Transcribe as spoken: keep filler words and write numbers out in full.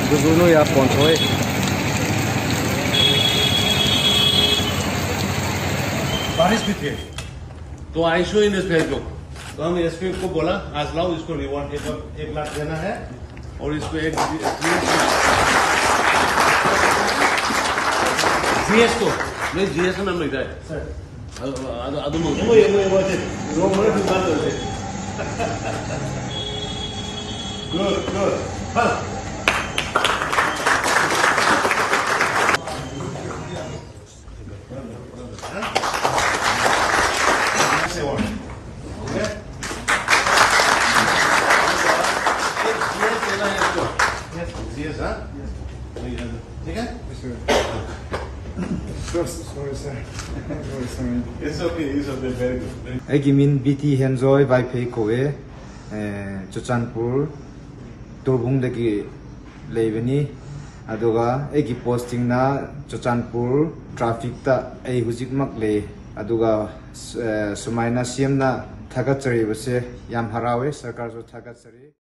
Guzuno ya control. बारिश भी थे तो I show in this Facebook तो हम एसपी को बोला आज लाओ इसको रिवॉर्ड एक, एक लाख देना है और इसको एक जीएस को नहीं जीएस नाम लिखा है सर ಅದು ಅದು वो ये वो वो वो मोरे की बात है गुड गुड हां Yes, huh? Yes. ठीक है? Sorry, sir. Sorry, sorry. It's okay. It's okay. Very good. I give in B T Henjoy by Pay Koe, Chochanpur, Turbung de ki Leveni, Adoga, Egi posting na Chochanpur traffic ta a Huzik Makle, Adoga Sumaina Siam na Tagatsari was Yam Harawe, Sarkazo Tagatsari.